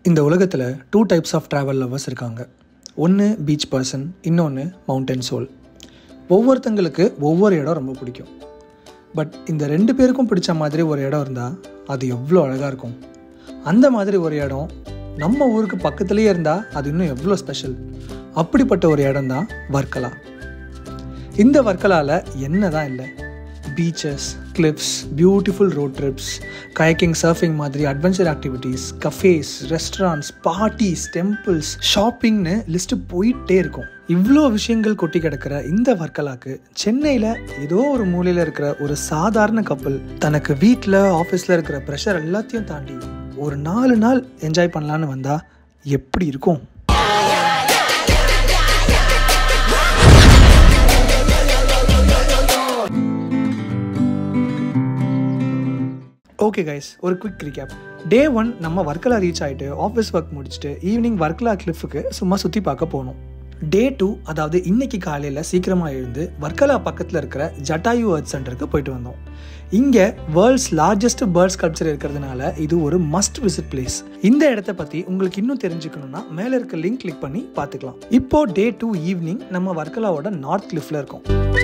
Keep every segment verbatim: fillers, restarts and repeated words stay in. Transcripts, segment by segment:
இந்த உலகத்தில் two types of travel lovers இருக்காங்க. ஒன்று பீச் பர்சன், இன்னொன்று மவுண்டன் சோல். ஒவ்வொருத்தங்களுக்கு ஒவ்வொரு இடம் ரொம்ப பிடிக்கும். பட் இந்த ரெண்டு பேருக்கும் பிடிச்ச மாதிரி ஒரு இடம் இருந்தால் அது எவ்வளோ அழகாக இருக்கும். அந்த மாதிரி ஒரு இடம் நம்ம ஊருக்கு பக்கத்துலேயே இருந்தால் அது இன்னும் எவ்வளோ ஸ்பெஷல். அப்படிப்பட்ட ஒரு இடம் தான் வர்க்கலா. இந்த வர்க்கலாவில் என்ன தான் இல்லை, beaches, cliffs, beautiful road trips, kayaking, surfing மாதிரி adventure activities, cafes, restaurants, parties, temples, ஷாப்பிங்னு லிஸ்ட்டு போயிட்டே இருக்கும். இவ்வளோ விஷயங்கள் கொட்டி கிடக்கிற இந்த வர்க்கலாக்கு சென்னையில் ஏதோ ஒரு மூலையில் இருக்கிற ஒரு சாதாரண கப்பல் தனக்கு வீட்டில் ஆஃபீஸில் இருக்கிற ப்ரெஷர் எல்லாத்தையும் தாண்டி ஒரு நாலு நாள் என்ஜாய் பண்ணலான்னு வந்தால் எப்படி இருக்கும்? ஓகே கைஸ், ஒரு குவிக் ரீகேப். டே ஒன் நம்ம வர்க்கலா ரீச் ஆகிட்டு ஆஃபீஸ் ஒர்க் முடிச்சுட்டு ஈவினிங் வர்க்கலா கிளிஃபுக்கு சும்மா சுற்றி பார்க்க போனோம். டே டூ, அதாவது இன்னைக்கு காலையில் சீக்கிரமாக எழுந்து வர்க்கலா பக்கத்தில் இருக்கிற ஜட்டாயு எர்த் சென்டருக்கு போயிட்டு வந்தோம். இங்கே வேர்ல்ட்ஸ் லார்ஜஸ்ட் பேர்ட் ஸ்கல்ப்சர் இருக்கிறதுனால இது ஒரு மஸ்ட் விசிட் பிளேஸ். இந்த இடத்த பற்றி உங்களுக்கு இன்னும் தெரிஞ்சுக்கணும்னா மேலே இருக்க லிங்க் கிளிக் பண்ணி பார்த்துக்கலாம். இப்போ டே டூ ஈவினிங் நம்ம வர்க்கலாவோட நார்த் கிளிஃபில் இருக்கோம்.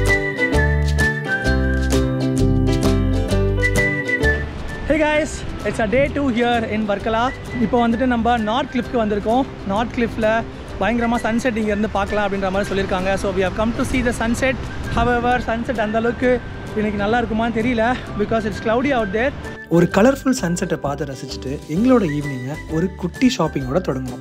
Hey guys, it's a day two here in Varkala. இப்போ வந்துட்டு நம்ம நார்த் கிளிஃப்க்கு வந்திருக்கோம். நார்த் கிளிஃபில் பயங்கரமாக சன்செட் இங்கேருந்து பார்க்கலாம் அப்படின்ற மாதிரி சொல்லியிருக்காங்க. So we have come to see the sunset. However, sunset அந்த அளவுக்கு இன்னைக்கு நல்லா இருக்குமான்னு தெரியல, because it's cloudy out there. ஒரு கலர்ஃபுல் சன்செட்டை பார்த்து ரசிச்சுட்டு எங்களோட ஈவினிங்கை ஒரு குட்டி ஷாப்பிங்கோட தொடங்கணும்.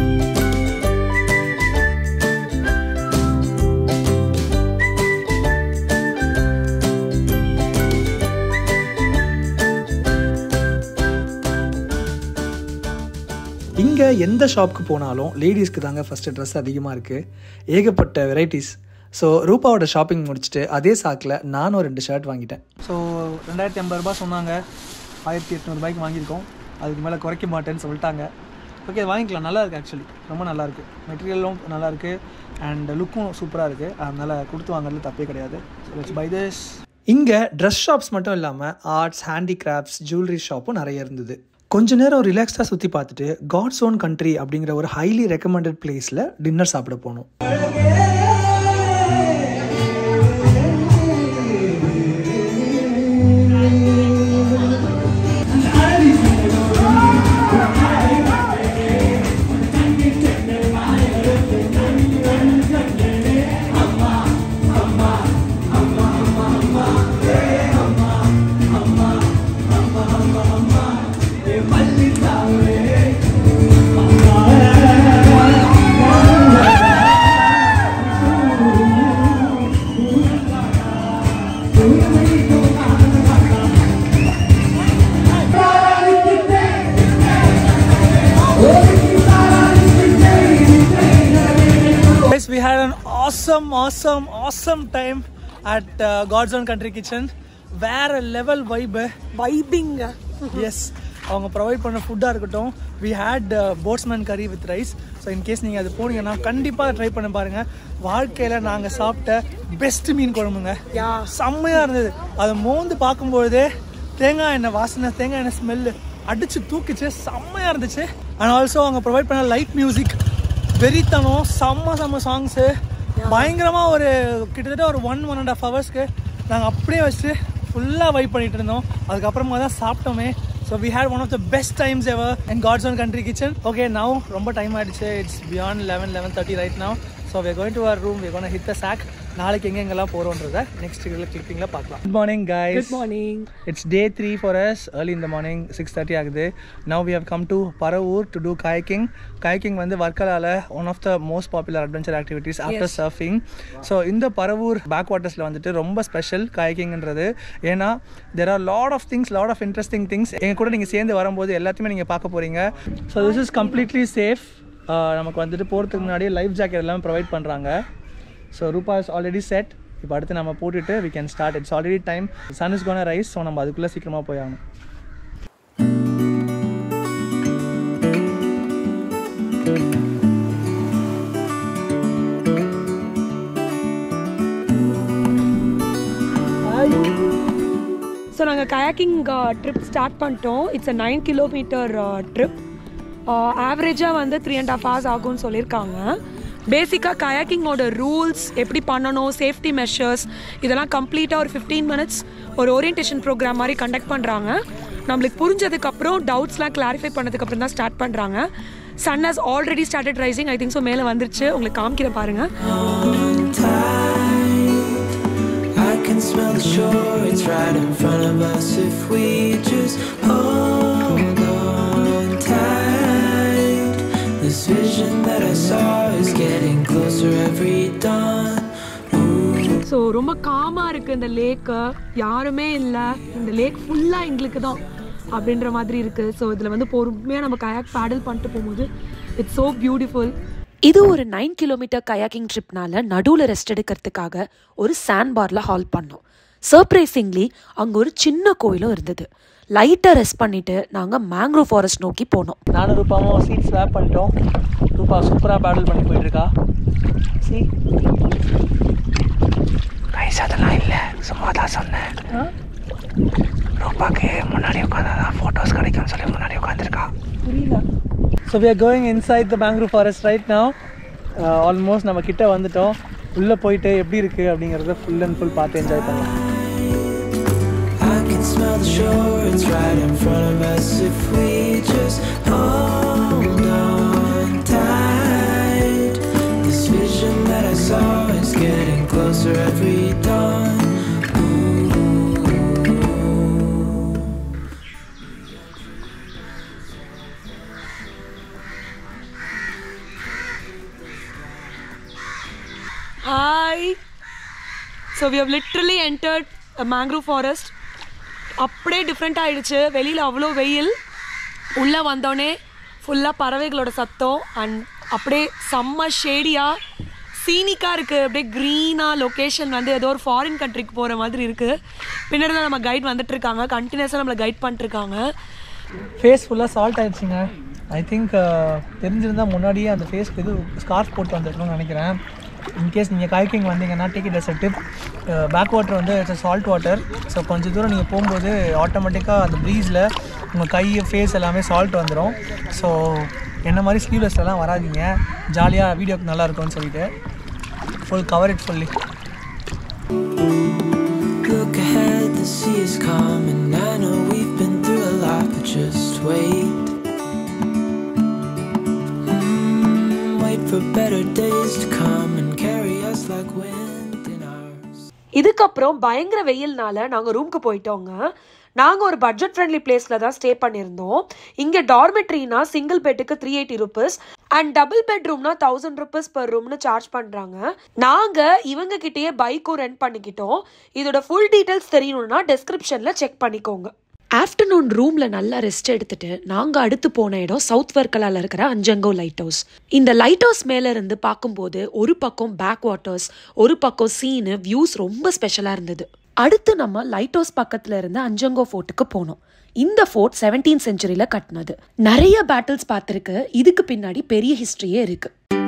இங்கே எந்த ஷாப்புக்கு போனாலும் லேடிஸ்க்கு தாங்க ஃபஸ்ட்டு ட்ரெஸ் அதிகமாக இருக்குது. ஏகப்பட்ட வெரைட்டிஸ். ஸோ ரூபாவோட ஷாப்பிங் முடிச்சுட்டு அதே சாக்கில் நானும் ரெண்டு ஷர்ட் வாங்கிட்டேன். ஸோ ரெண்டாயிரத்தி ஐம்பது ரூபா சொன்னாங்க, ஆயிரத்தி எட்நூறுபாய்க்கு வாங்கியிருக்கோம். அதுக்கு மேலே குறைக்க மாட்டேன்னு சொல்லிட்டாங்க. ஓகே, வாங்கிக்கலாம். நல்லா இருக்குது, ஆக்சுவலி ரொம்ப நல்லாயிருக்கு. மெட்டீரியலும் நல்லாயிருக்கு அண்ட் லுக்கும் சூப்பராக இருக்குது. அதனால் கொடுத்து வாங்குறது தப்பே கிடையாது. So let's buy this. இங்கே ட்ரெஸ் ஷாப்ஸ் மட்டும் இல்லாமல் ஆர்ட்ஸ், ஹேண்டிகிராஃப்ட்ஸ், ஜுவல்லரி ஷாப்பும் நிறைய இருந்தது. கொஞ்ச நேரம் ரிலாக்ஸ்டாக சுற்றி பார்த்துட்டு காட்ஸ் ஓன் கண்ட்ரி அப்படிங்கிற ஒரு ஹைலி ரெக்கமெண்டட் பிளேஸில் டின்னர் சாப்பிட போனோம். We had an awesome, awesome, awesome time at uh, God's Own Country Kitchen. வேற லெவல் வைபு, வைபிங். எஸ், அவங்க ப்ரொவைட் பண்ண ஃபுட்டாக இருக்கட்டும். வி ஹேட் போட்ஸ்மேன் கறி வித் ரைஸ். ஸோ இன்கேஸ் நீங்கள் அது போனீங்கன்னா கண்டிப்பாக ட்ரை பண்ண பாருங்கள். வாழ்க்கையில் நாங்கள் சாப்பிட்ட பெஸ்ட் மீன் குழம்புங்க. செம்மையாக இருந்தது. அதை மோந்து பார்க்கும்பொழுதே தேங்காய் எண்ணெய் வாசனை, தேங்காய் எண்ணெய் ஸ்மெல்லு அடித்து தூக்கிச்சு. செம்மையாக இருந்துச்சு. அண்ட் ஆல்சோ அவங்க ப்ரொவைட் பண்ண லைட் மியூசிக், வெறித்தனம், செம்ம செம்ம சாங்ஸு, பயங்கரமாக ஒரு கிட்டத்தட்ட ஒரு ஒன் ஒன் அண்ட் ஹாஃப் ஹவர்ஸ்க்கு நாங்கள் அப்படியே வச்சுட்டு ஃபுல்லாக வைப் பண்ணிட்டு இருந்தோம். அதுக்கப்புறமா தான் சாப்பிட்டோமே. So we had one of the best times ever in God's own country kitchen. Okay, now ரொம்ப டைம் ஆகிடுச்சு. It's beyond eleven eleven thirty right now. So we are going to our room. we are going to hit the sack. நாளைக்கு எங்கெங்கெல்லாம் போகிறோன்றதை next கிளிப்பிங்கில் பார்க்கலாம். Good morning guys. Good morning. It's day three for us. Early in the morning, six thirty ஆகுது. Now we have come to Paravur to do kayaking. Kayaking வந்து வர்க்கலால one of the most popular adventure activities after yes. surfing. So இந்த Paravur back வாட்டர்ஸில் வந்துட்டு ரொம்ப special kayaking-ன்றது. ஏன்னா there are lot of things, lot of interesting things. எங்கள் கூட நீங்கள் சேர்ந்து வரும்போது எல்லாத்தையுமே நீங்கள் பார்க்க போகிறீங்க. So this is completely safe. நமக்கு வந்துட்டு போகிறதுக்கு முன்னாடி லைஃப் ஜாக்கெட் எல்லாமே ப்ரொவைட் பண்ணுறாங்க. So Rupa is already set. இப்போ அடுத்து நம்ம போட்டுட்டு we can start. It's already time. Sun is gonna rise. So நம்ம அதுக்குள்ளே சீக்கிரமாக போய் ஆகணும். ஸோ நாங்கள் கயாக்கிங் ட்ரிப் ஸ்டார்ட் பண்ணிட்டோம். It's a nine kilometre trip. ஆவரேஜாக வந்து த்ரீ அண்ட் ஹாஃப் ஹவர்ஸ் ஆகும்னு சொல்லியிருக்காங்க. பேசிக்காக கயாக்கிங்கோட ரூல்ஸ் எப்படி பண்ணணும், சேஃப்டி மெஷர்ஸ் இதெல்லாம் கம்ப்ளீட்டாக ஒரு ஃபிஃப்டீன் மினிட்ஸ் ஒரு ஓரியன்டேஷன் ப்ரோக்ராம் மாதிரி கண்டக்ட் பண்ணுறாங்க. நம்மளுக்கு புரிஞ்சதுக்கப்புறம் டவுட்ஸ்லாம் கிளாரிஃபை பண்ணதுக்கப்புறம் தான் ஸ்டார்ட் பண்ணுறாங்க. Sun has already started rising. I think so மேலே வந்துருச்சு, உங்களுக்கு காமிக்கிற பாருங்கள். This vision that I saw is getting closer every dawn. So ரொம்ப காமாக இருக்குது இந்த லேக்கு, யாருமே இல்லை, இந்த லேக் ஃபுல்லாக எங்களுக்கு தான் அப்படின்ற மாதிரி இருக்குது. ஸோ இதில் வந்து பொறுமையாக நம்ம கயாக் பேடல் பண்ணிட்டு போகும்போது இட்ஸ் ஸோ பியூட்டிஃபுல். இது ஒரு நைன் கிலோமீட்டர் கயாக்கிங் ட்ரிப்னால நடுவில் ரெஸ்ட் எடுக்கிறதுக்காக ஒரு சாண்ட் பார்ல ஹால் பண்ணோம். சர்ப்ரைசிங்லி அங்கே ஒரு சின்ன கோயிலும் இருந்தது. லைட்டாக ரெஸ்ட் பண்ணிவிட்டு நாங்கள் மேங்க்ரோவ் ஃபாரஸ்ட் நோக்கி போனோம். நானும் ரூபாவும் சீட் ஸ்வாப் பண்ணிட்டோம். ரூபா சூப்பராக பேடல் பண்ணி போயிட்டுருக்கா. சி கைஸ் அதெல்லாம் இல்லை, சும்மா தான் சொன்னேன். ரூபாக்கு முன்னாடி உட்காந்தா தான் ஃபோட்டோஸ் கிடைக்கும்னு சொல்லி முன்னாடி உட்காந்துருக்கா. புரியல. So we are going inside the mangrove forest right now. Almost நம்ம கிட்ட வந்துட்டோம். உள்ளே போயிட்டு எப்படி இருக்குது அப்படிங்கிறத ஃபுல் அண்ட் ஃபுல் பார்த்து என்ஜாய் பண்ணலாம். Smell the shore, it's right in front of us if we just hold on tight. This vision that I saw is getting closer every dawn. Hi. So we have literally entered a mangrove forest. அப்படியே different ஆகிடுச்சு. வெளியில் அவ்வளோ வெயில், உள்ளே வந்தோடனே ஃபுல்லாக பறவைகளோட சத்தம் and அப்படியே செம்ம ஷேடியாக சீனிக்காக இருக்குது. அப்படியே க்ரீனாக லொக்கேஷன் வந்து ஏதோ ஒரு ஃபாரின் கண்ட்ரிக்கு போகிற மாதிரி இருக்குது. பின்னாடி தான் நம்ம கைட் வந்துட்டுருக்காங்க, கண்டினியூஸாக நம்மளை கைட் பண்ணிட்டுருக்காங்க. ஃபேஸ் ஃபுல்லாக சால்ட் ஆகிடுச்சிங்க. ஐ திங்க் தெரிஞ்சிருந்தால் முன்னாடியே அந்த ஃபேஸ்க்கு இது ஸ்கார்ஃப் போட்டு வந்துருக்கணும்னு நினைக்கிறேன். இன்கேஸ் நீங்கள் காய்க்கிங் வந்தீங்கன்னா take it as a tip. Back water வந்து இட்ஸ் சால்ட் வாட்டர். ஸோ கொஞ்சம் தூரம் நீங்கள் போகும்போது ஆட்டோமேட்டிக்காக அந்த ப்ரீஸில் உங்கள் கை ஃபேஸ் எல்லாமே சால்ட் வந்துடும். ஸோ என்ன மாதிரி ஸ்லீவ்லெஸ்லாம் வராதிங்க, ஜாலியாக வீடியோக்கு நல்லா இருக்கும்னு சொல்லிட்டு full cover it fully. Look ahead, the sea is calm and I know we've been through a lot, but just wait. Mm, wait for better days to come and carry us like wind in ours. இதுக்கப்புறம் பயங்கர வெயில்னால நாங்கள் ரூமுக்கு போயிட்டோங்க. நாங்கள் ஒரு budget friendly பிளேஸில் தான் stay பண்ணியிருந்தோம். இங்கே டார்மெட்ரினா சிங்கிள் பெட்டுக்கு three eighty rupees and double பெட்ரூம்னா தௌசண்ட் ருபீஸ் பர் ரூம்னு சார்ஜ் பண்ணுறாங்க. நாங்கள் இவங்க கிட்டேயே பைக்கும் ரெண்ட் பண்ணிக்கிட்டோம். இதோட ஃபுல் டீட்டெயில்ஸ் தெரியணும்னா டெஸ்கிரிப்ஷனில் செக் பண்ணிக்கோங்க. ஆஃப்டர்நூன் ரூமில் நல்லா ரெஸ்ட் எடுத்துட்டு நாங்கள் அடுத்து போன இடம் சவுத் வர்க்கலாவில் இருக்கிற அஞ்சங்கோ லைட் ஹவுஸ். இந்த லைட் ஹவுஸ் மேலே இருந்து பார்க்கும்போது ஒரு பக்கம் பேக் வாட்டர்ஸ், ஒரு பக்கம் சீனு, வியூஸ் ரொம்ப ஸ்பெஷலாக இருந்தது. அடுத்து நம்ம லைட் ஹவுஸ் பக்கத்தில் இருந்து அஞ்சங்கோ ஃபோர்ட்டுக்கு போனோம். இந்த ஃபோர்ட் செவன்டீன் செஞ்சுரியில கட்டினது. நிறைய பேட்டில்ஸ் பார்த்துருக்கு. இதுக்கு பின்னாடி பெரிய ஹிஸ்டரியே இருக்கு.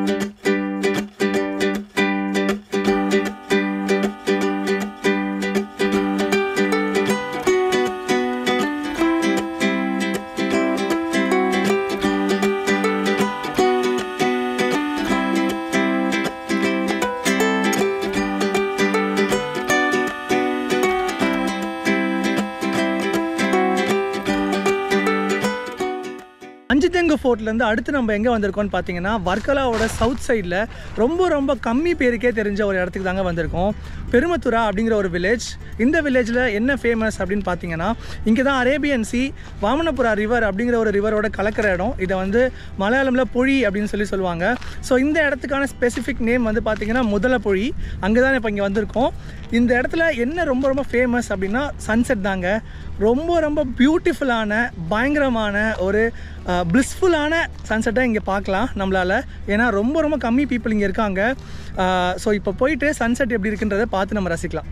அஞ்சங்கோ ஃபோர்ட்லேருந்து அடுத்து நம்ம எங்கே வந்திருக்கோம்னு பார்த்தீங்கன்னா வர்க்கலாவோட சவுத் சைடில் ரொம்ப ரொம்ப கம்மி பேருக்கே தெரிஞ்ச ஒரு இடத்துக்கு தாங்க வந்திருக்கோம். பெருமத்துரா அப்படிங்கிற ஒரு வில்லேஜ். இந்த வில்லேஜில் என்ன ஃபேமஸ் அப்படின்னு பார்த்தீங்கன்னா இங்கே தான் அரேபியன் சி வாமனபுரா ரிவர் அப்படிங்கிற ஒரு ரிவரோட கலக்கிற இடம். இதை வந்து மலையாளமில் பொழி அப்படின்னு சொல்லி சொல்லுவாங்க. ஸோ இந்த இடத்துக்கான ஸ்பெசிஃபிக் நேம் வந்து பார்த்திங்கன்னா முதல பொழி. அங்கே தான் இப்போ இங்கே வந்திருக்கோம். இந்த இடத்துல என்ன ரொம்ப ரொம்ப ஃபேமஸ் அப்படின்னா சன்செட் தாங்க. ரொம்ப ரொம்ப பியூட்டிஃபுல்லான பயங்கரமான ஒரு பிளிஸ்ஃபுல்லான சன்செட்டாக இங்கே பார்க்கலாம் நம்மளால். ஏன்னா ரொம்ப ரொம்ப கம்மி பீப்புள் இங்கே இருக்காங்க. ஸோ இப்போ போயிட்டு சன்செட் எப்படி இருக்குன்றதை பார்த்து நம்ம ரசிக்கலாம்.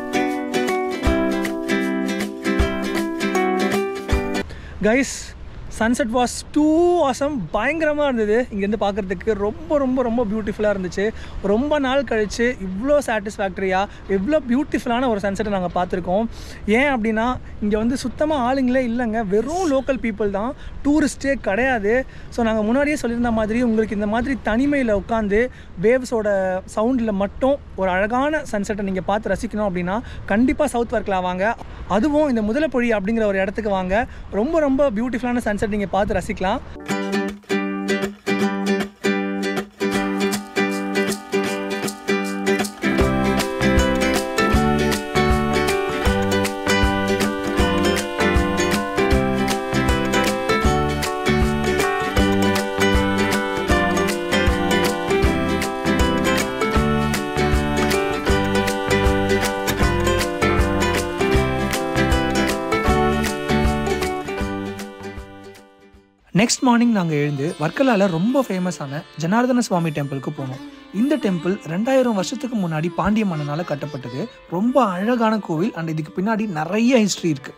Guys sunset was too awesome. பயங்கரமாக இருந்தது இங்கேருந்து பார்க்குறதுக்கு. ரொம்ப ரொம்ப ரொம்ப பியூட்டிஃபுல்லாக இருந்துச்சு. ரொம்ப நாள் கழித்து இவ்வளோ சாட்டிஸ்ஃபேக்டரியாக இவ்வளோ பியூட்டிஃபுல்லான ஒரு சன்செட்டை நாங்கள் பார்த்துருக்கோம். ஏன் அப்படின்னா இங்கே வந்து சுத்தமாக ஆளுங்களே இல்லைங்க, வெறும் லோக்கல் பீப்புள் தான், டூரிஸ்ட்டே கிடையாது. ஸோ நாங்கள் முன்னாடியே சொல்லியிருந்த மாதிரி உங்களுக்கு இந்த மாதிரி தனிமையில் உட்காந்து வேவ்ஸோட சவுண்டில் மட்டும் ஒரு அழகான சன்செட்டை நீங்கள் பார்த்து ரசிக்கணும் அப்படின்னா கண்டிப்பாக சவுத் வர்க்கலா வாங்க. அதுவும் இந்த முதலைப்பொழி அப்படிங்கிற ஒரு இடத்துக்கு வாங்க. ரொம்ப ரொம்ப பியூட்டிஃபுல்லான சன்செட் நீங்கள் பார்த்து ரசிக்கலாம். நெக்ஸ்ட் மார்னிங் நாங்கள் எழுந்து வர்க்கலாவில் ரொம்ப ஃபேமஸான ஜனார்தன சுவாமி டெம்பிளுக்கு போனோம். இந்த டெம்பிள் ரெண்டாயிரம் வருஷத்துக்கு முன்னாடி பாண்டிய மன்னனால் கட்டப்பட்டது. ரொம்ப அழகான கோவில் அண்ட் இதுக்கு பின்னாடி நிறைய ஹிஸ்ட்ரி இருக்கு.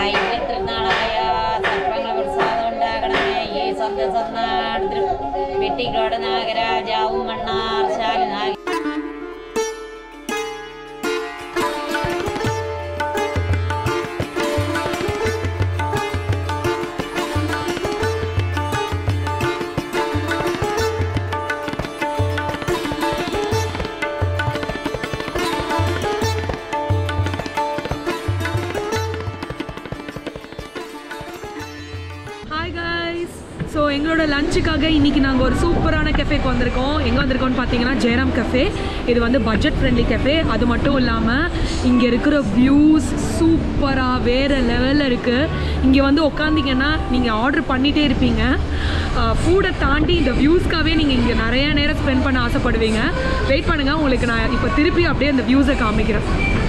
ஸோ எங்களோட லஞ்சுக்காக இன்றைக்கி நாங்கள் ஒரு சூப்பரான கெஃபேக்கு வந்திருக்கோம். எங்கே வந்திருக்கோம்னு பார்த்தீங்கன்னா ஜெயராம் கெஃபே. இது வந்து பட்ஜெட் ஃப்ரெண்ட்லி கெஃபே. அது மட்டும் இல்லாமல் இங்கே இருக்கிற வியூஸ் சூப்பராக வேறு லெவலில் இருக்குது. இங்கே வந்து உட்காந்திங்கன்னா நீங்கள் ஆர்டர் பண்ணிகிட்டே இருப்பீங்க. ஃபுட்டை தாண்டி இந்த வியூஸ்க்காகவே நீங்கள் இங்கே நிறைய நேரம் ஸ்பெண்ட் பண்ண ஆசைப்படுவீங்க. வெயிட் பண்ணுங்கள், உங்களுக்கு நான் இப்போ திருப்பி அப்படியே அந்த வியூஸை காமிக்கிறேன்.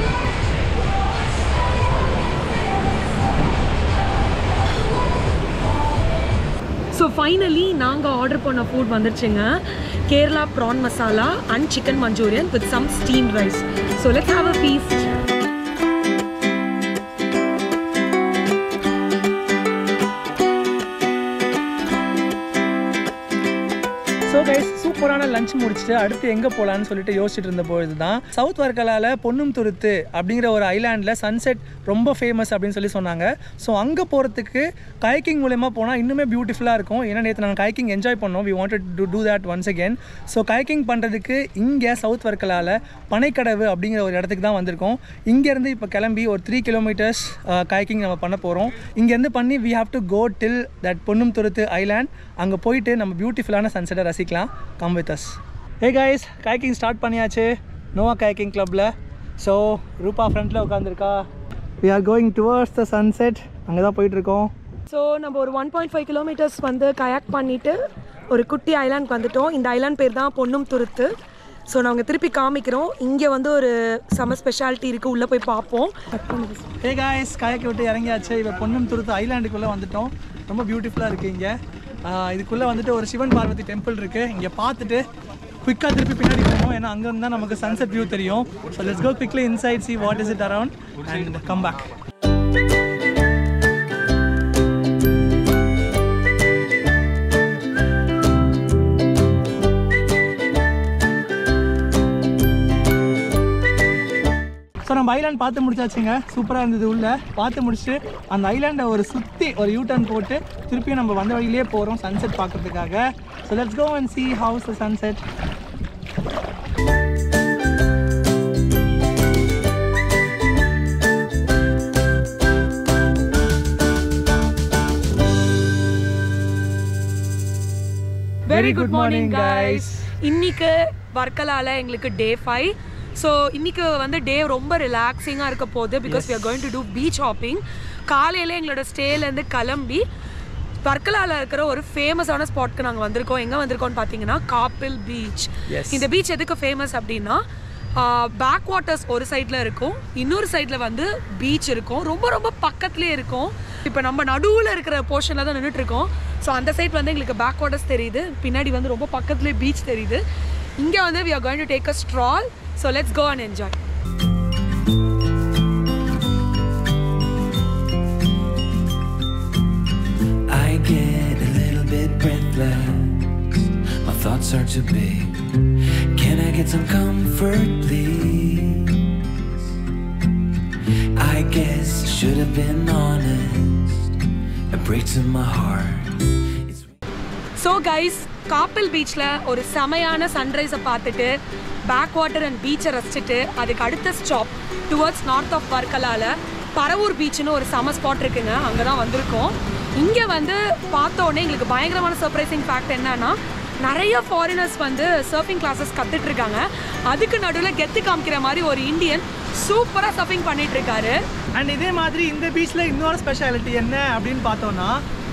ஸோ ஃபைனலி நாங்கள் ஆர்டர் பண்ண ஃபுட் வந்துருச்சுங்க. Kerala prawn masala and chicken Manchurian with some steamed rice. So let's have a feast. So guys, சூப்பரான லஞ்ச் முடிச்சுட்டு அடுத்து எங்கே போகலான்னு சொல்லிட்டு யோசிச்சுட்டு இருந்த பொழுது தான் சவுத் வர்க்கலாவில் பொன்னும் துருத்து அப்படிங்கிற ஒரு ஐலாண்டில் சன்செட் ரொம்ப ஃபேமஸ் அப்படின்னு சொல்லி சொன்னாங்க. ஸோ அங்கே போகிறதுக்கு கயக்கிங் மூலமா போனால் இன்னுமே பியூட்டிஃபுல்லாக இருக்கும். ஏன்னா நேற்று நாங்கள் கயக்கிங் என்ஜாய் பண்ணோம். We wanted to do that once again. So kayaking பண்ணுறதுக்கு இங்கே சவுத் வர்க்கலாவில் பனைக்கடவு அப்படிங்கிற ஒரு இடத்துக்கு தான் வந்திருக்கோம். இங்கேருந்து இப்போ கிளம்பி ஒரு த்ரீ கிலோமீட்டர்ஸ் கயக்கிங் நம்ம பண்ண போகிறோம். இங்கேருந்து பண்ணி we have to go till that Ponnumthuruthu island. அங்கே போயிட்டு நம்ம பியூட்டிஃபுல்லான சன்செட்டை ரசிக்கலாம். Come with us. Hey guys, kayaking start பண்ணியாச்சு நோவா கயக்கிங் கிளப்பில். ஸோ ரூபா ஃப்ரண்ட்டில் உட்காந்துருக்கா. We are going towards the sunset. அங்கே தான் போயிட்டுருக்கோம். ஸோ நம்ம ஒரு ஒன் பாயிண்ட் ஃபைவ் கிலோமீட்டர்ஸ் வந்து கயாக் பண்ணிவிட்டு ஒரு குட்டி ஐலாண்ட் வந்துட்டோம். இந்த ஐலாண்ட் பேர் தான் பொன்னும் துருத்து. ஸோ நாங்கள் திருப்பி காமிக்கிறோம். இங்கே வந்து ஒரு சம ஸ்பெஷாலிட்டி இருக்குது, உள்ளே போய் பார்ப்போம். ஹே காய்ஸ், கயக்கை விட்டு இறங்கியாச்சு. இப்போ பொன்னும் துருத்து ஐலாண்டுக்குள்ளே வந்துட்டோம். ரொம்ப பியூட்டிஃபுல்லாக இருக்குது இங்கே. இதுக்குள்ளே வந்துட்டு ஒரு சிவன் பார்வதி டெம்பிள் இருக்குது. இங்கே பார்த்துட்டு குயிக்காக திருப்பி பின்னாடி போவோம். ஏன்னா அங்கே இருந்தால் நமக்கு சன்செட் வியூ தெரியும். So let's go quickly inside, see what is it around and come back. So நம்ம ஐலாண்ட் பார்த்து முடிச்சாச்சுங்க. சூப்பராக இருந்தது. உள்ளே பார்த்து முடிச்சுட்டு அந்த ஐலாண்டை ஒரு சுற்றி ஒரு யூ டர்ன் போட்டு திருப்பியும் நம்ம வந்த வழியிலே போகிறோம் சன்செட் பார்க்குறதுக்காக. So let's go and see how is the sunset. Very good morning guys. இன்னைக்கு வர்க்கலால எங்களுக்கு டே ஃபைவ். ஸோ இன்றைக்கி வந்து டே ரொம்ப ரிலாக்ஸிங்காக இருக்க போகுது. Because we are going to do beach hopping. காலையில் எங்களோட ஸ்டேலேருந்து கிளம்பி வர்க்கலாவில் இருக்கிற ஒரு ஃபேமஸான ஸ்பாட்க்கு நாங்கள் வந்திருக்கோம். எங்கே வந்திருக்கோம்னு பார்த்தீங்கன்னா காப்பில் பீச். இந்த பீச் எதுக்கு ஃபேமஸ் அப்படின்னா பேக் வாட்டர்ஸ் ஒரு சைடில் இருக்கும், இன்னொரு சைடில் வந்து பீச் இருக்கும். ரொம்ப ரொம்ப பக்கத்துலேயே இருக்கும். இப்போ நம்ம நடுவில் இருக்கிற போர்ஷனில் தான் நின்றுட்டுருக்கோம். ஸோ அந்த சைட் வந்து எங்களுக்கு பேக் வாட்டர்ஸ் தெரியுது, பின்னாடி வந்து ரொம்ப பக்கத்துலேயே பீச் தெரியுது. இங்கே வந்து we are going to take a stroll. So let's go and enjoy. I get are too big. Can I get some comfort, please? I guess I should have been honest. It breaks in my heart. It's... So guys, காப்பில் பீச்சில் ஒரு செமையான சன்ரைஸை பார்த்துட்டு back water and பீச்சை ரசிச்சுட்டு அதுக்கு அடுத்த stop towards north of வர்க்கலாவில் பரவூர் பீச்சுன்னு ஒரு செம ஸ்பாட் இருக்குங்க. அங்கே தான் வந்திருக்கோம். இங்கே வந்து பார்த்தோன்னே எங்களுக்கு பயங்கரமான சர்ப்ரைசிங் ஃபேக்ட் என்னன்னா, நிறைய ஃபாரினர்ஸ் வந்து சர்ஃபிங் கிளாஸஸ் கற்றுட்ருக்காங்க. அதுக்கு நடுவில் கெத்து காமிக்கிற மாதிரி ஒரு இந்தியன் சூப்பராக சர்ஃபிங் பண்ணிகிட்ருக்காரு. அண்ட் இதே மாதிரி இந்த பீச்சில் இன்னொரு ஸ்பெஷாலிட்டி என்ன அப்படின்னு பார்த்தோன்னா,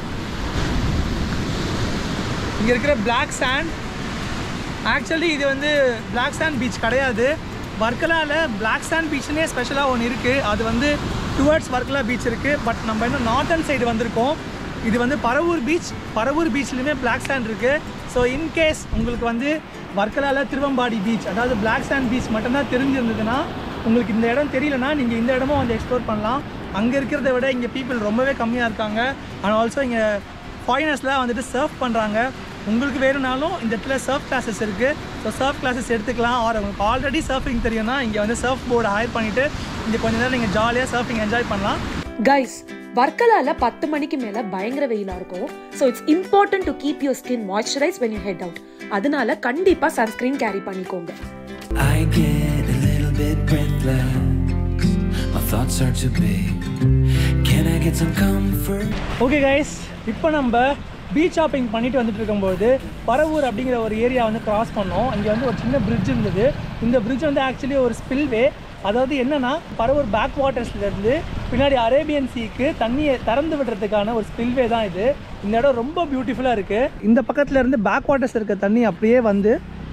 இங்கே இருக்கிற பிளாக் சாண்ட், ஆக்சுவலி இது வந்து பிளாக் சாண்ட் பீச் கிடையாது. வர்க்கலாவில் பிளாக் சாண்ட் பீச்னே ஸ்பெஷலாக ஒன்று இருக்குது. அது வந்து டுவர்ட்ஸ் வர்க்கலா பீச் இருக்குது. பட் நம்ம இன்னும் நார்த்தன் சைடு வந்திருக்கோம். இது வந்து பரவூர் பீச். பரவூர் பீச்லேயுமே பிளாக் சாண்ட் இருக்குது. ஸோ இன்கேஸ் உங்களுக்கு வந்து வர்க்கலாவில் திருவம்பாடி பீச், அதாவது பிளாக் சாண்ட் பீச் மட்டும்தான் தெரிஞ்சிருந்ததுன்னா, உங்களுக்கு இந்த இடம் தெரியலனா நீங்கள் இந்த இடமும் வந்து எக்ஸ்ப்ளோர் பண்ணலாம். அங்கே இருக்கிறத விட இங்கே பீப்புள் ரொம்பவே கம்மியாக இருக்காங்க. அண்ட் ஆல்சோ இங்கே ஃபாரினர்ஸ்லாம் வந்துட்டு சர்ஃப் பண்ணுறாங்க. உங்களுக்கு வேணும்னாலும் இந்த இடத்துல சர்ஃப் கிளாஸஸ் இருக்குது. ஸோ சர்ஃப் கிளாஸஸ் எடுத்துக்கலாம். ஆர் உங்களுக்கு ஆல்ரெடி சர்ஃபிங் தெரியும்னா இங்கே வந்து சர்ஃப் போர்டு ஹையர் பண்ணிவிட்டு இங்கே கொஞ்ச நேரம் நீங்கள் ஜாலியாக சர்ஃபிங் என்ஜாய் பண்ணலாம். கைஸ், வர்க்கலால பத்து மணிக்கு மேல பயங்கர வெயிலா இருக்கும். So it's important to keep your skin moisturise when you head out. அதனால கண்டிப்பா சன்ஸ்கிரீன் கேரி பண்ணிக்கோங்க. I get a little bit breathless. My thoughts are too big. Can I get some comfort? Okay guys, இப்போ நம்ம beach shopping பண்ணிட்டு வந்துட்டு இருக்கும்போது பரவூர் அப்படிங்கிற ஒரு ஏரியா வந்து கிராஸ் பண்ணோம். இங்கே வந்து ஒரு சின்ன பிரிட்ஜ் இருந்தது. இந்த பிரிட்ஜ் வந்து ஆக்சுவலி ஒரு ஸ்பில்வே. அதாவது என்னன்னா, பரவூர் பேக் வாட்டர்ஸ்லேருந்து பின்னாடி அரேபியன் சீக்கு தண்ணியை திறந்து விடுறதுக்கான ஒரு ஸ்பில்வே தான் இது. இந்த இடம் ரொம்ப பியூட்டிஃபுல்லாக இருக்குது. இந்த பக்கத்தில் இருந்து பேக் வாட்டர்ஸ் இருக்க தண்ணி அப்படியே வந்து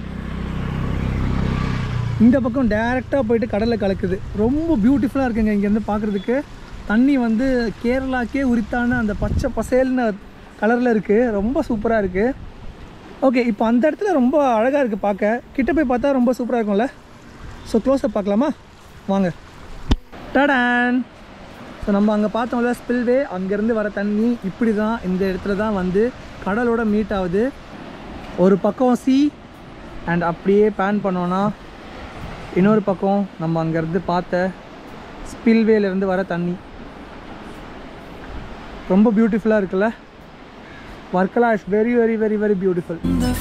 இந்த பக்கம் டைரெக்டாக போயிட்டு கடலில் கலக்குது. ரொம்ப பியூட்டிஃபுல்லாக இருக்குங்க. இங்கேருந்து பார்க்குறதுக்கு தண்ணி வந்து கேரளாக்கே உரித்தான அந்த பச்சை பசேல்னு கலரில் இருக்குது. ரொம்ப சூப்பராக இருக்குது. ஓகே, இப்போ அந்த இடத்துல ரொம்ப அழகாக இருக்குது பார்க்க. கிட்ட போய் பார்த்தா ரொம்ப சூப்பராக இருக்கும்ல. ஸோ க்ளோஸப் பார்க்கலாமா? வாங்க. டடான். ஸோ நம்ம அங்கே பார்த்தோம்ல ஸ்பில்வே, அங்கேருந்து வர தண்ணி இப்படி தான் இந்த இடத்துல தான் வந்து கடலோட மீட் ஆகுது. ஒரு பக்கம் சி அண்ட் அப்படியே பேன் பண்ணோன்னா இன்னொரு பக்கம் நம்ம அங்கேருந்து பார்த்த ஸ்பில்வேலேருந்து வர தண்ணி. ரொம்ப பியூட்டிஃபுல்லாக இருக்குல்ல. Varkala is very very very very beautiful.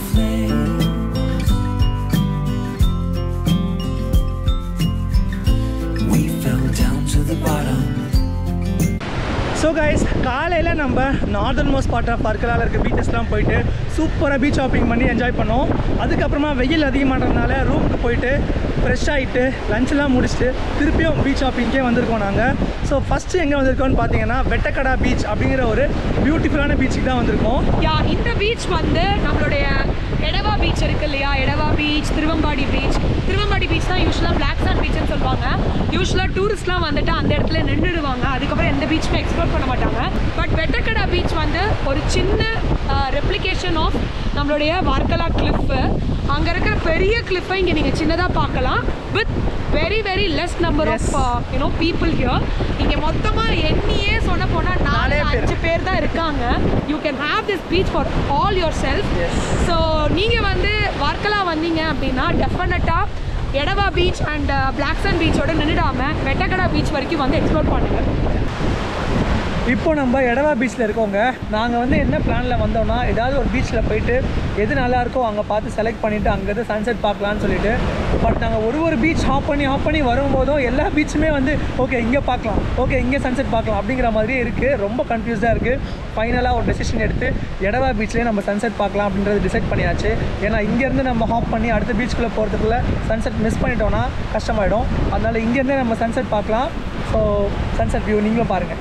So guys, காலையில் நம்ம நார்தன் மோஸ்ட் பார்ட் ஆஃப் வர்க்கலாவில் இருக்க பீச்சஸ்லாம் போயிட்டு சூப்பராக பீச் ஷாப்பிங் பண்ணி என்ஜாய் பண்ணோம். அதுக்கப்புறமா வெயில் அதிகமானதுனால ரூமுக்கு போயிட்டு ஃப்ரெஷ் ஆகிட்டு லஞ்செலாம் முடிச்சுட்டு திருப்பியும் பீச் ஷாப்பிங்கே வந்திருக்கோம் நாங்கள். ஸோ ஃபஸ்ட்டு எங்கே வந்திருக்கோம்னு பார்த்தீங்கன்னா வெட்டக்கடா பீச் அப்படிங்கிற ஒரு பியூட்டிஃபுல்லான பீச்சுக்கு தான் வந்திருக்கோம். யா, இந்த பீச் வந்து நம்மளுடைய எடவா பீச் இருக்கு இல்லையா, Edava beach, Thiruvambadi beach. Thiruvambadi beach தான் யூஸ்வலாக பிளாக் சாண்ட் பீச்னு சொல்லுவாங்க. யூஸ்வலாக டூரிஸ்ட்லாம் வந்துட்டு அந்த இடத்துல நின்றுடுவாங்க. அதுக்கப்புறம் எந்த பீச்சுமே எக்ஸ்ப்ளோர் பண்ண மாட்டாங்க. பட் வெட்டக்கடா பீச் வந்து ஒரு சின்ன ரெப்ளிகேஷன் ஆஃப் நம்மளுடைய வர்க்கலா கிளிஃபு. அங்கே இருக்கிற பெரிய கிளிஃபை இங்கே நீங்கள் சின்னதாக பார்க்கலாம். With very very less number of you know people here. இங்கே மொத்தமாக எண்ணியே சொன்ன போனால் நாலு அஞ்சு பேர் தான் இருக்காங்க. You can have this beach for all yourself. So நீங்கள் வந்து வர்க்கலா வந்தீங்க அப்படின்னா டெஃபினட்டாக Edava beach and black sand பீச்சோட நின்றுடாமல் வெட்டக்கடா பீச் வரைக்கும் வந்து எக்ஸ்ப்ளோர் பண்ணுங்கள். இப்போ நம்ம எடவா பீச்சில் இருக்கோங்க. நாங்கள் வந்து என்ன பிளானில் வந்தோம்னா, ஏதாவது ஒரு பீச்சில் போயிட்டு எது நல்லாயிருக்கோ அங்கே பார்த்து செலக்ட் பண்ணிவிட்டு அங்கேருந்து சன்செட் பார்க்கலான்னு சொல்லிட்டு. பட் நாங்கள் ஒரு ஒரு பீச் ஹாப் பண்ணி ஹாப் பண்ணி வரும்போதும் எல்லா பீச்சுமே வந்து ஓகே இங்கே பார்க்கலாம், ஓகே இங்கே சன்செட் பார்க்கலாம் அப்படிங்கிற மாதிரியே இருக்குது. ரொம்ப கன்ஃபியூஸாக இருக்குது. ஃபைனலாக ஒரு டெசிஷன் எடுத்து எடவா பீச்லேயே நம்ம சன்செட் பார்க்கலாம் அப்படின்றது டிசைட் பண்ணியாச்சு. ஏன்னா இங்கேருந்து நம்ம ஹாப் பண்ணி அடுத்த பீச்சுக்குள்ளே போகிறதுக்குள்ளே சன்செட் மிஸ் பண்ணிட்டோன்னா கஷ்டமாயிடும். அதனால் இங்கேருந்தே நம்ம சன்செட் பார்க்கலாம். ஸோ சன்செட் வியூ நீங்களும் பாருங்கள்.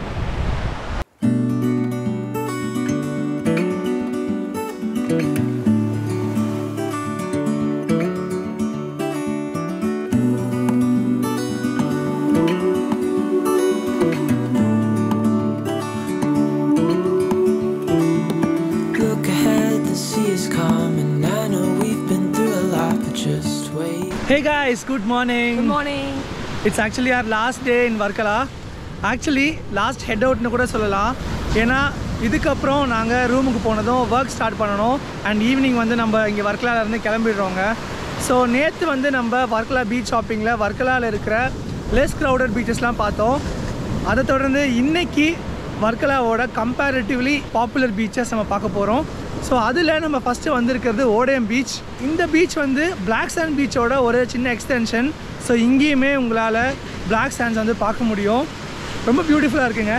Hey guys, good morning. Good morning. It's actually our last day in Varkala. Actually, last head out nu kuda sollala. ஏன்னா இதுக்கப்புறம் நாங்கள் ரூமுக்கு போனதும் ஒர்க் ஸ்டார்ட் பண்ணணும். அண்ட் ஈவினிங் வந்து நம்ம இங்கே வர்க்கலாலேருந்து கிளம்பிடுறோங்க. ஸோ நேற்று வந்து நம்ம வர்க்கலா பீச் ஷாப்பிங்கில் வர்க்கலாவில் இருக்கிற லெஸ் க்ரௌடட் பீச்சஸ்லாம் பார்த்தோம். அதை தொடர்ந்து இன்றைக்கி வர்க்கலாவோட கம்பேரிட்டிவ்லி பாப்புலர் பீச்சஸ் நம்ம பார்க்க போகிறோம். ஸோ அதில் நம்ம ஃபஸ்ட்டு வந்திருக்கிறது ஓடயம் பீச். இந்த பீச் வந்து பிளாக் சாண்ட் பீச்சோட ஒரு சின்ன எக்ஸ்டென்ஷன். ஸோ இங்கேயுமே உங்களால் பிளாக் சாண்ட்ஸ் வந்து பார்க்க முடியும். ரொம்ப பியூட்டிஃபுல்லாக இருக்குங்க.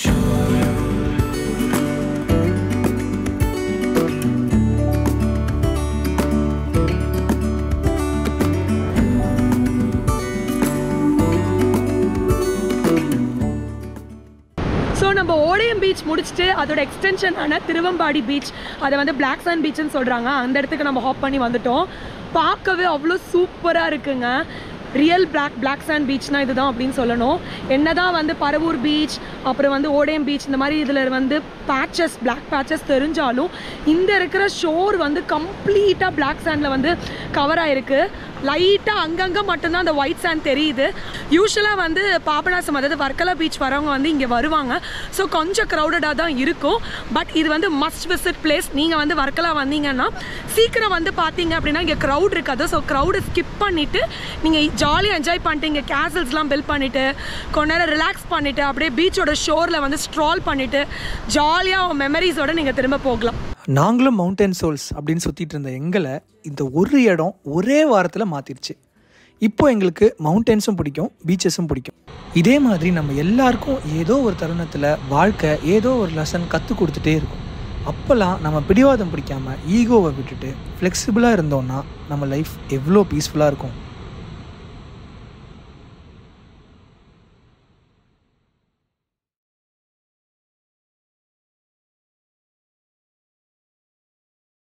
நம்ம ஓடயம் பீச் முடிச்சுட்டு அதோட எக்ஸ்டென்ஷனான திருவம்பாடி பீச், அதை வந்து பிளாக் சாண்ட் பீச்னு சொல்கிறாங்க, அந்த இடத்துக்கு நம்ம ஹாப் பண்ணி வந்துட்டோம். பார்க்கவே அவ்வளோ சூப்பராக இருக்குங்க. ரியல் பிளாக் பிளாக் சாண்ட் பீச்னால் இதுதான் அப்படின்னு சொல்லணும். என்ன தான் வந்து பரவூர் பீச் அப்புறம் வந்து ஓடயம் பீச் இந்த மாதிரி இதில் வந்து பேச்சஸ் பிளாக் பேச்சஸ் தெரிஞ்சாலும் இந்த இருக்கிற ஷோர் வந்து கம்ப்ளீட்டாக பிளாக் சாண்டில் வந்து கவர் ஆகிருக்கு. லைட்டாக அங்கங்கே மட்டும்தான் அந்த ஒயிட் சாண்ட் தெரியுது. யூஸ்வலாக வந்து பாபநாசம் அதாவது வர்க்கலா பீச் வரவங்க வந்து இங்கே வருவாங்க. ஸோ கொஞ்சம் க்ரௌடடாக தான் இருக்கும். பட் இது வந்து மஸ்ட் விசிட் பிளேஸ். நீங்கள் வந்து வர்க்கலா வந்தீங்கன்னா சீக்கிரம் வந்து பார்த்தீங்க அப்படின்னா இங்கே க்ரௌட் இருக்காது. ஸோ க்ரௌடை ஸ்கிப் பண்ணிவிட்டு நீங்கள் ஜாலியாக என்ஜாய் பண்ணிட்டு இங்கே கேசல்ஸ்லாம் பில்ட் பண்ணிவிட்டு கொஞ்ச நேரம் ரிலாக்ஸ் பண்ணிவிட்டு அப்படியே பீச்சோட ஷோரில் வந்து ஸ்ட்ரால் பண்ணிவிட்டு ஜாலியாக மெமரிஸோடு நீங்கள் திரும்ப போகலாம். நாங்களும் மவுண்டன் சோல்ஸ் அப்படின்னு சுற்றிட்டு இருந்த எங்களை இந்த ஒரு இடம் ஒரே வாரத்தில் மாற்றிடுச்சு. இப்போ எங்களுக்கு மவுண்டன்ஸும் பிடிக்கும், பீச்சஸும் பிடிக்கும். இதே மாதிரி நம்ம எல்லாருக்கும் ஏதோ ஒரு தருணத்தில் வாழ்க்கை ஏதோ ஒரு லெசன் கற்றுக் கொடுத்துட்டே இருக்கும். அப்போல்லாம் நம்ம பிடிவாதம் பிடிக்காமல் ஈகோவை விட்டுட்டு ஃப்ளெக்சிபிளாக இருந்தோன்னா நம்ம லைஃப் எவ்வளோ பீஸ்ஃபுல்லாக இருக்கும்.